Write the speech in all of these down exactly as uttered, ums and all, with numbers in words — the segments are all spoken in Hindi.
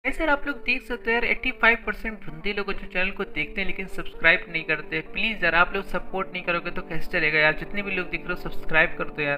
सर आप लोग देख सकते हो यार पचासी परसेंट बंदे लोग जो चैनल को देखते हैं लेकिन सब्सक्राइब नहीं करते। प्लीज यार आप लोग सपोर्ट नहीं करोगे तो कैसे चलेगा यार। जितने भी लोग देख रहे हो सब्सक्राइब कर दो यार।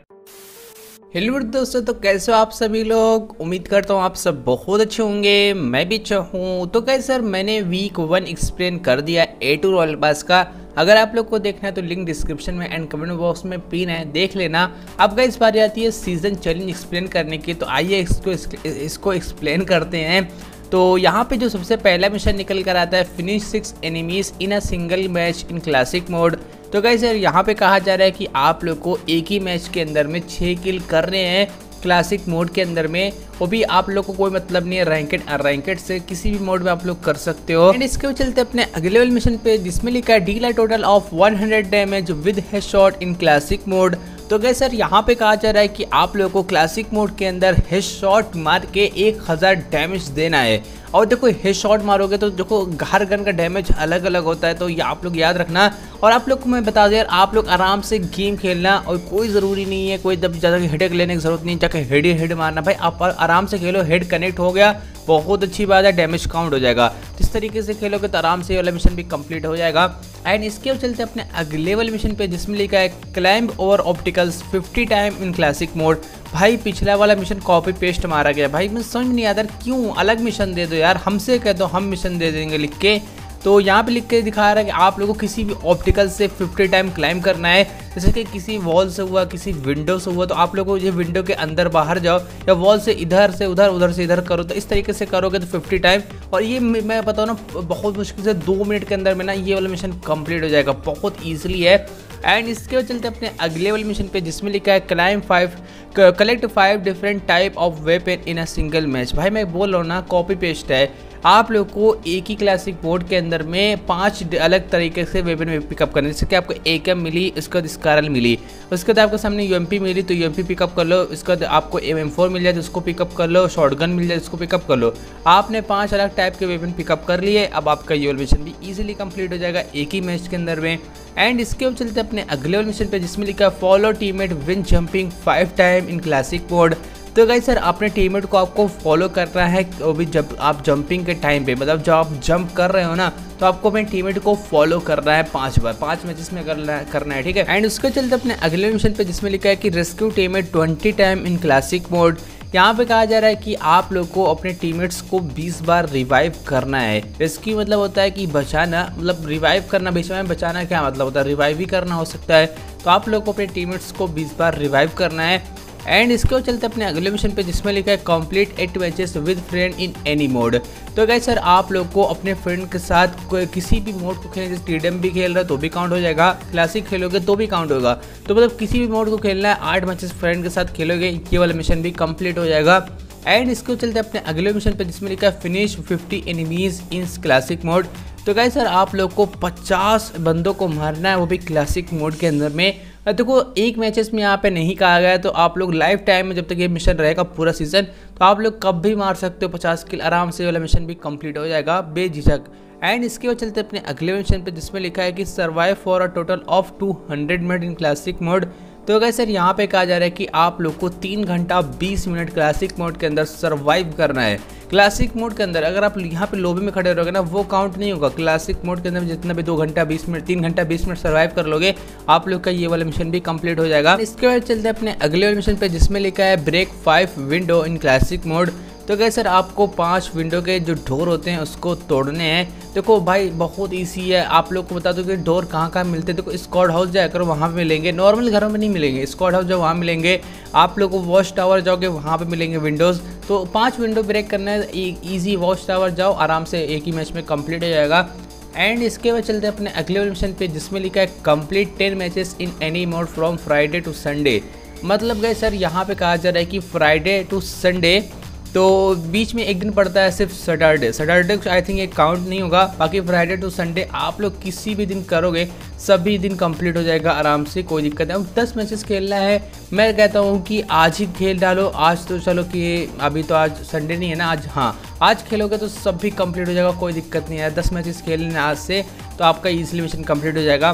हेलो दोस्तों, तो कैसे हो आप सभी लोग। उम्मीद करता हूँ आप सब बहुत अच्छे होंगे, मैं भी अच्छा हूँ। तो कैसे सर मैंने वीक वन एक्सप्लेन कर दिया ए टू रॉयल पास का। अगर आप लोग को देखना है तो लिंक डिस्क्रिप्शन में एंड कमेंट बॉक्स में पिन है, देख लेना। अब गाइस बारी आती है सीजन चैलेंज एक्सप्लेन करने की, तो आइए इसको इसको एक्सप्लेन करते हैं। तो यहाँ पे जो सबसे पहला मिशन निकल कर आता है, finish six enemies in a single match in classic mode. तो गाइस यार यहाँ पे कहा जा रहा है कि आप लोग को एक ही मैच के अंदर में छः किल करने हैं क्लासिक मोड के अंदर में। वो भी आप लोग को कोई मतलब नहीं है रैंकेड अनरैंकेड से, किसी भी मोड में आप लोग कर सकते हो। एंड इसके चलते अपने अगले लेवल मिशन पे, जिसमें लिखा है deal a total of hundred damage with headshot in classic mode. तो गाइस सर यहाँ पे कहा जा रहा है कि आप लोगों को क्लासिक मोड के अंदर हेडशॉट मार के एक हज़ार डैमेज देना है। और देखो हेडशॉट मारोगे तो देखो हर गन का डैमेज अलग अलग होता है, तो ये आप लोग याद रखना। और आप लोग को मैं बता दूं यार, आप लोग आराम से गेम खेलना, और कोई ज़रूरी नहीं है, कोई जब ज़्यादा हेडेक लेने की ज़रूरत नहीं, जाके हेड ही हेड मारना। भाई आप आराम से खेलो, हेड कनेक्ट हो गया बहुत अच्छी बात है, डैमेज काउंट हो जाएगा। इस तरीके से खेलोगे तो आराम से ये वाला मिशन भी कंप्लीट हो जाएगा। एंड इसके चलते अपने अगले वाले मिशन पे, जिसमें लिखा है climb over opticals fifty time in classic mode. भाई पिछला वाला मिशन कॉपी पेस्ट मारा गया। भाई मुझे समझ नहीं आता क्यों अलग मिशन दे दो यार, हमसे कह दो हम मिशन दे देंगे लिख के। तो यहाँ पे लिख के दिखा रहा है कि आप लोगों को किसी भी ऑप्टिकल से फिफ्टी टाइम क्लाइम करना है। जैसे कि किसी वॉल से हुआ, किसी विंडो से हुआ, तो आप लोगों को ये विंडो के अंदर बाहर जाओ, या वॉल से इधर से उधर, उधर से इधर करो। तो इस तरीके से करोगे तो फिफ्टी टाइम, और ये मैं बताऊँ ना बहुत मुश्किल से दो मिनट के अंदर में ना ये वाला मिशन कंप्लीट हो जाएगा, बहुत ईजिली है। एंड इसके चलते अपने अगले वाले मिशन पे, जिसमें लिखा है climb five collect five different type of weapon in a single match. भाई मैं बोल रहा हूँ ना कॉपी पेस्ट है। आप लोग को एक ही क्लासिक मोड के अंदर में पांच अलग तरीके से वेपन पिकअप करने, जैसे कि आपको ए के एम मिली, उसके बाद स्कारल मिली, उसके बाद आपके सामने यूएमपी मिली तो यूएमपी पिकअप कर लो, उसके बाद आपको एम एम फोर मिल जाए तो उसको पिकअप कर लो, शॉटगन मिल जाए उसको पिकअप कर लो। आपने पांच अलग टाइप के वेपन पिकअप कर लिए, अब आपका ये मिशन भी ईजिली कंप्लीट हो जाएगा एक ही मैच के अंदर में। एंड इसके चलते अपने अगले मिशन पे, जिसमें लिखा है follow teammate when jumping five time in classic mode. तो गाइस सर अपने टीममेट को आपको फॉलो करना है, वो भी जब आप जंपिंग के टाइम पे, मतलब जब आप जंप कर रहे हो ना, तो आपको अपने टीममेट को फॉलो करना है पांच बार, पांच मैचेस में करना है करना है ठीक है। एंड उसके चलते अपने अगले मिशन पे, जिसमें लिखा है कि rescue teammate twenty time in classic mode. यहाँ पे कहा जा रहा है कि आप लोग को अपने टीममेट्स को बीस बार रिवाइव करना है। रेस्क्यू मतलब होता है कि बचाना, मतलब रिवाइव करना, बीच में बचाना क्या मतलब होता है, रिवाइव ही करना हो सकता है। तो आप लोग को अपने टीममेट्स को बीस बार रिवाइव करना है। एंड इसके चलते अपने अगले मिशन पे, जिसमें लिखा है complete eight matches with friend in any mode. तो गाइस सर आप लोग को अपने फ्रेंड के साथ कोई किसी भी मोड को खेलने, जैसे टीडीएम भी खेल रहा है तो भी काउंट हो जाएगा, क्लासिक खेलोगे तो भी काउंट होगा। तो मतलब किसी भी मोड को खेलना है, आठ मैचेस फ्रेंड के साथ खेलोगे, ये वाला मिशन भी कंप्लीट हो जाएगा। एंड इसको चलते अपने अगले मिशन पे, जिसमें लिखा है finish fifty enemies in classic mode. तो गाइस सर आप लोग को पचास बंदों को मारना है, वो भी क्लासिक मोड के अंदर में। देखो एक मैचेस में यहाँ पे नहीं कहा गया है, तो आप लोग लाइफ टाइम में जब तक ये मिशन रहेगा पूरा सीजन, तो आप लोग कब भी मार सकते हो पचास किल आराम से, वाला मिशन भी कंप्लीट हो जाएगा बेझिझक। एंड इसके बाद चलते अपने अगले मिशन पे, जिसमें लिखा है कि survive for a total of two hundred minute in classic mode. तो गाइस सर यहाँ पे कहा जा रहा है कि आप लोग को तीन घंटा बीस मिनट क्लासिक मोड के अंदर सर्वाइव करना है। क्लासिक मोड के अंदर अगर आप यहाँ पे लोबी में खड़े रहोगे ना, वो काउंट नहीं होगा। क्लासिक मोड के अंदर जितना भी दो घंटा बीस मिनट तीन घंटा बीस मिनट सर्वाइव कर लोगे, आप लोग का ये वाला मिशन भी कंप्लीट हो जाएगा। इसके बाद चलते हैं अपने अगले वाले मिशन पे, जिसमें लिखा है break five window in classic mode. तो गाइस सर आपको पांच विंडो के जो डोर होते हैं उसको तोड़ने हैं। देखो भाई बहुत इजी है, आप लोग को बता दो कि डोर कहाँ कहाँ मिलते हैं। देखो स्क्वाड हाउस जाया करो, वहाँ पे मिलेंगे, नॉर्मल घरों में नहीं मिलेंगे, स्क्वाड हाउस जाओ वहाँ मिलेंगे। आप लोग को वॉच टावर जाओगे वहाँ पे मिलेंगे विंडोज़। तो पांच विंडो ब्रेक करना है, ईजी वॉच टावर जाओ, आराम से एक ही मैच में कंप्लीट हो जाएगा। एंड इसके बाद चलते हैं अपने अगले मिशन पे, जिसमें लिखा है complete ten matches in any mode from Friday to Sunday. मतलब गए सर यहाँ पे कहा जा रहा है कि फ्राइडे टू संडे, तो बीच में एक दिन पड़ता है सिर्फ सैटरडे। सैटरडे आई थिंक ये काउंट नहीं होगा, बाकी फ्राइडे टू संडे आप लोग किसी भी दिन करोगे सभी दिन कंप्लीट हो जाएगा आराम से, कोई दिक्कत नहीं। अब दस मैचेस खेलना है, मैं कहता हूँ कि आज ही खेल डालो। आज तो चलो कि अभी तो आज संडे नहीं है ना, आज हाँ आज खेलोगे तो सब भी कंप्लीट हो जाएगा, कोई दिक्कत नहीं है। दस मैचेस खेलने आज से तो आपका ईजिली मिशन कंप्लीट हो जाएगा।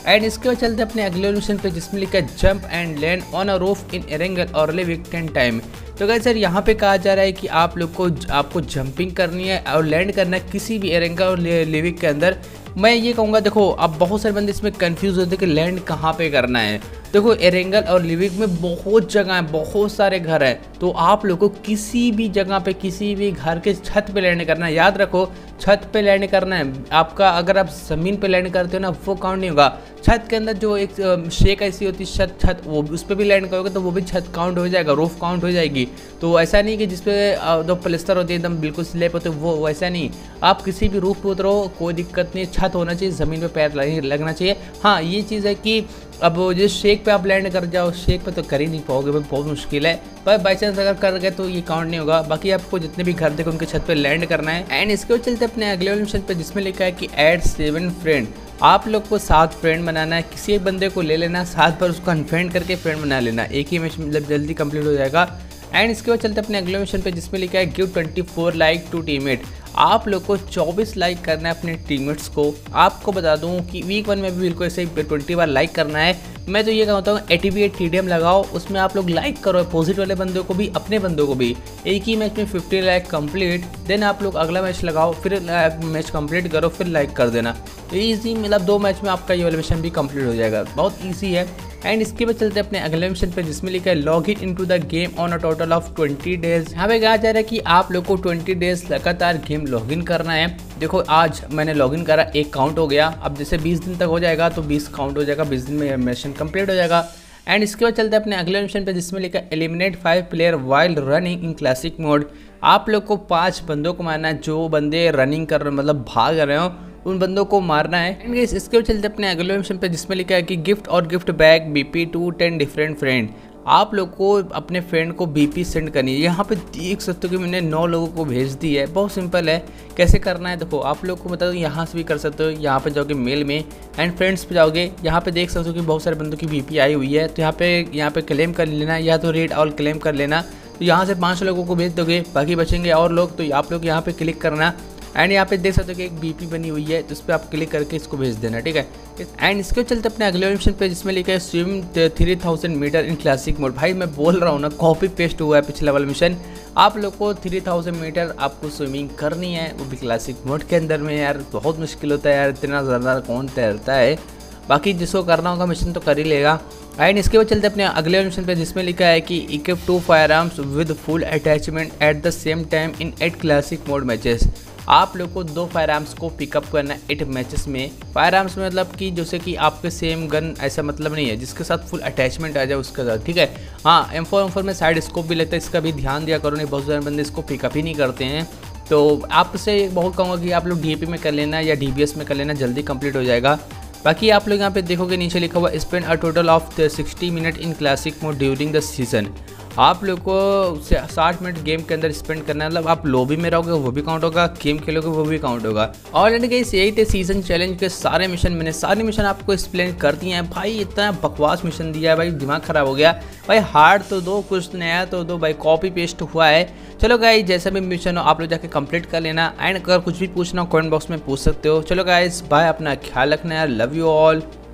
एंड इसके बाद चलते अपने अगले मिशन पे जिसमें लिखा है jump and land on a roof in Erangel और लिव टेन टाइम। तो गाइस सर यहाँ पे कहा जा रहा है कि आप लोग को आपको जंपिंग करनी है और लैंड करना है किसी भी एरेंगल और लिविक के अंदर। मैं ये कहूँगा, देखो अब बहुत सारे बंदे इसमें कंफ्यूज होते हैं कि लैंड कहाँ पे करना है। देखो एरेंगल और लिविक में बहुत जगह है, बहुत सारे घर हैं, तो आप लोगों को किसी भी जगह पे किसी भी घर के छत पे लैंड करना है। याद रखो छत पे लैंड करना है आपका। अगर आप ज़मीन पे लैंड करते हो ना वो काउंट नहीं होगा। छत के अंदर जो एक शेक ऐसी होती है छत छत वो उस पर भी लैंड करोगे तो वो भी छत काउंट हो जाएगा, रूफ काउंट हो जाएगी। तो ऐसा नहीं कि जिसपे जो प्लास्टर होती है एकदम बिल्कुल स्लेप होते वो वैसा नहीं। आप किसी भी रूफ पे उतरो कोई दिक्कत नहीं, छत होना चाहिए, ज़मीन पे पैर लगना चाहिए। हाँ ये चीज़ है कि अब जिस शेक पे आप लैंड कर जाओ शेक पे तो कर ही नहीं पाओगे, बहुत मुश्किल है। पर बाई चांस अगर कर गए तो ये काउंट नहीं होगा। बाकी आपको जितने भी घर देखो उनके छत पे लैंड करना है। एंड इसके बाद चलते अपने अगले मिशन पे जिसमें लिखा है कि ऐड सेवन फ्रेंड। आप लोग को सात फ्रेंड बनाना है, किसी एक बंदे को ले लेना, सात बार उसको अनफ्रेंड करके फ्रेंड बना लेना, एक ही मिशन मतलब जल्दी कंप्लीट हो जाएगा। एंड इसके बाद चलते अपने अगले मिशन पे जिसमें लिखा है give twenty four like to teammate. आप लोग को चौबीस लाइक करना है अपने टीममेट्स को। आपको बता दूं कि वीक वन में भी बिल्कुल ऐसे ही ट्वेंटी बार लाइक करना है। मैं तो ये कहता हूँ eighty eight T D M लगाओ, उसमें आप लोग लाइक करो अपोजिट वाले बंदों को भी अपने बंदों को भी। एक ही मैच में फिफ्टी लाइक कंप्लीट, देन आप लोग अगला मैच लगाओ, फिर मैच कंप्लीट करो, फिर लाइक कर देना। ईजी मतलब दो मैच में आपका ये वाला मिशन भी कंप्लीट हो जाएगा, बहुत ईजी है। एंड इसके बाद चलते अपने अगले मिशन पे जिसमें लिखा है log in into the game on a total of twenty days. यहाँ पे कहा जा रहा है कि आप लोग को ट्वेंटी डेज लगातार गेम लॉगिन करना है। देखो आज मैंने लॉगिन करा, एक काउंट हो गया। अब जैसे बीस दिन तक हो जाएगा तो बीस काउंट हो जाएगा, बीस दिन में मिशन कंप्लीट हो जाएगा। एंड इसके बाद चलते अपने अगले मिशन पे जिसमें लिखा है eliminate five player while running in classic mode. आप लोग को पाँच बंदों को मारना है जो बंदे रनिंग कर रहे मतलब भाग रहे हो उन बंदों को मारना है। एंड गाइस इसके बाद चलते अपने अगले मिशन पे जिसमें लिखा है कि गिफ्ट और gift bag BP to ten different friend. आप लोग को अपने फ्रेंड को बीपी सेंड करनी है। यहाँ पे देख सकते हो कि मैंने नौ लोगों को भेज दी है, बहुत सिंपल है। कैसे करना है देखो आप लोग को बता दो, यहाँ से भी कर सकते हो। यहाँ पे जाओगे मेल में एंड फ्रेंड्स पे जाओगे, यहाँ पे देख सकते हो कि बहुत सारे बंदों की बीपी आई हुई है। तो यहाँ पे यहाँ पे क्लेम कर लेना या तो रेड ऑल क्लेम कर लेना। तो यहाँ से पाँच लोगों को भेज दोगे, बाकी बचेंगे और लोग, तो आप लोग यहाँ पे क्लिक करना। एंड यहाँ पे देख सकते हो कि एक बीपी बनी हुई है, तो उस पर आप क्लिक करके इसको भेज देना, ठीक है। एंड इसके चलते अपने अगले मिशन पे जिसमें लिखा है swim three thousand meter in classic mode. भाई मैं बोल रहा हूँ ना कॉपी पेस्ट हुआ है पिछला वाला मिशन। आप लोग को थ्री थाउजेंड मीटर आपको स्विमिंग करनी है, वो भी क्लासिक मोड के अंदर में। यार बहुत मुश्किल होता है यार, इतना ज़्यादा कौन तैरता है। बाकी जिसको करना होगा मिशन तो कर ही लेगा। एंड इसके बाद चलते अपने अगले मिशन पे जिसमें लिखा है कि equip two firearms with full attachment at the same time in eight classic mode matches. आप लोग को दो फायर आर्म्स को पिकअप करना है एट मैचेस में। फायर आर्म्स में मतलब कि जैसे कि आपके सेम गन ऐसा मतलब नहीं है, जिसके साथ फुल अटैचमेंट आ जाए उसके साथ, ठीक है। हाँ एम फोर एम फोर में साइड स्कोप भी लगता है, इसका भी ध्यान दिया करो, नहीं बहुत सारे बंदे इसको पिकअप ही नहीं करते हैं। तो आपसे बहुत कहूँगा कि आप लोग डी ए पी में कर लेना या डी बी एस में कर लेना, जल्दी कंप्लीट हो जाएगा। बाकी आप लोग यहाँ पे देखोगे नीचे लिखा हुआ spend a total of sixty minute in classic mode during the season. आप लोग को साठ मिनट गेम के अंदर स्पेंड करना है, मतलब आप लॉबी में रहोगे वो भी काउंट होगा, गेम खेलोगे वो भी काउंट होगा। और एंड गाइस यही थे सीजन चैलेंज के सारे मिशन। मैंने सारे मिशन आपको एक्सप्लेन कर दिए हैं। भाई इतना बकवास मिशन दिया है भाई, दिमाग खराब हो गया भाई। हार्ड तो दो, कुछ नया तो दो भाई, कॉपी पेस्ट हुआ है। चलो गाइस जैसा भी मिशन हो आप लोग जाके कंप्लीट कर लेना। एंड अगर कुछ भी पूछना हो कमेंट बॉक्स में पूछ सकते हो। चलो गाइस बाय, अपना ख्याल रखना यार, लव यू ऑल।